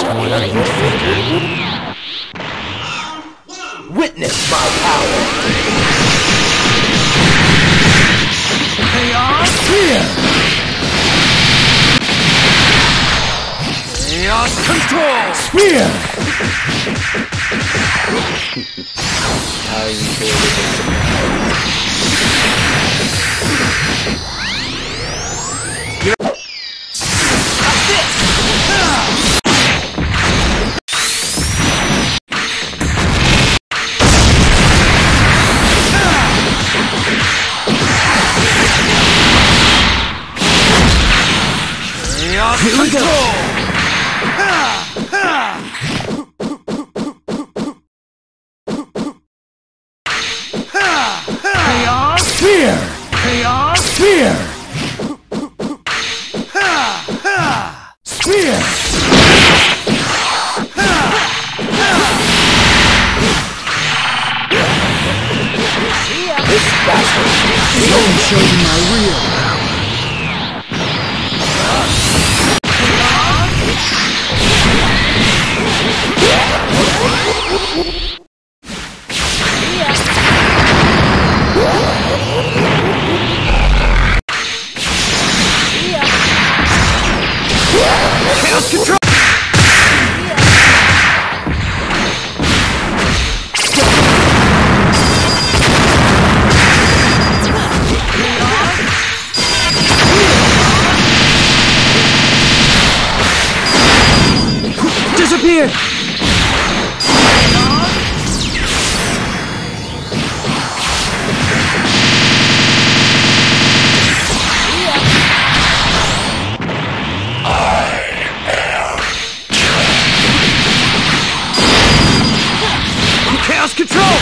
What are you thinking? Witness my power! Chaos! Here! Chaos control! Spear! Here we go! Chaos! Spear! Chaos! Spear! Spear! This bastard! Let me show you my real power. Chaos control! Disappear! Chaos control!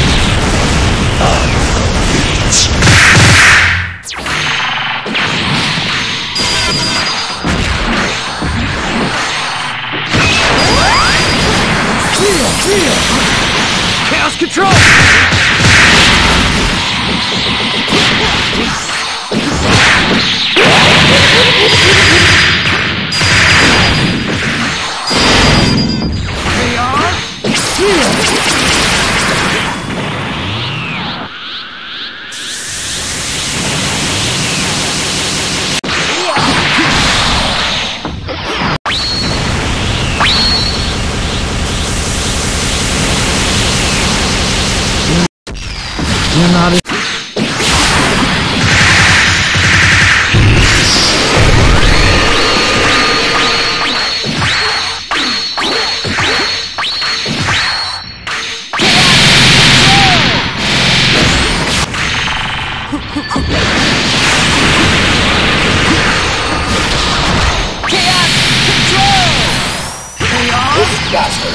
Chaos control! You're not a bastard!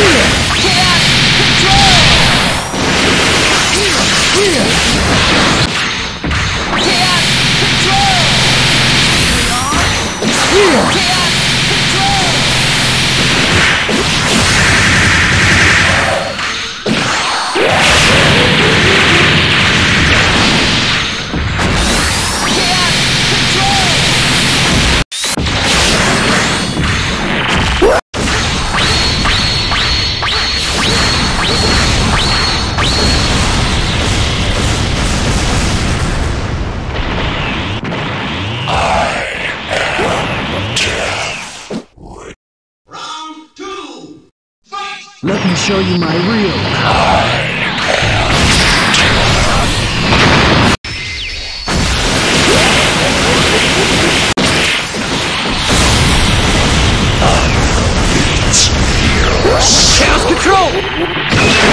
Let me show you my real power. Chaos control!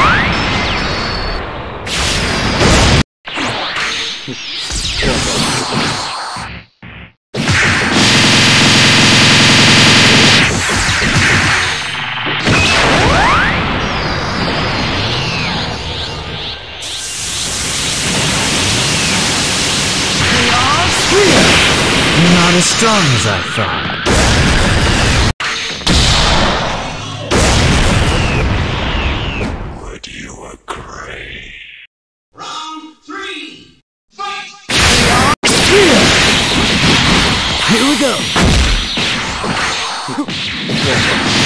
You're not as strong as I thought. Would you agree? Round 3, fight! Here we go!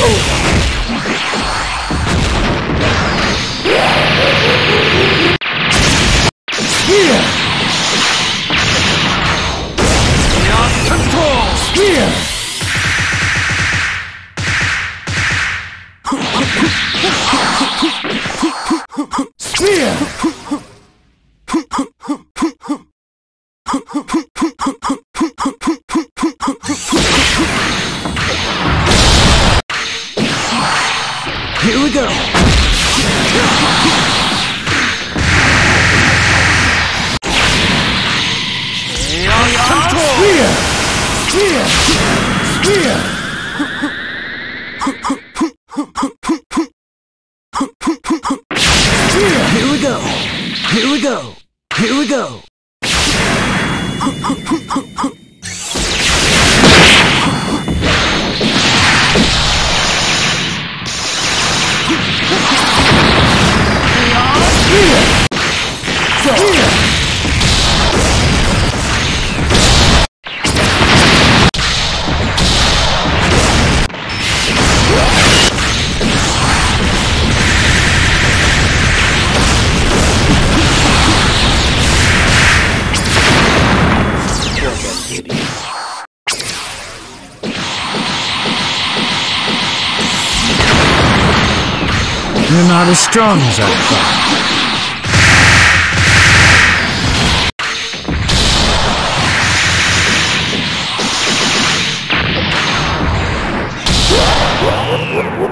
Here we go. Here we go. Here we go. Here we go. You're not as strong as I thought.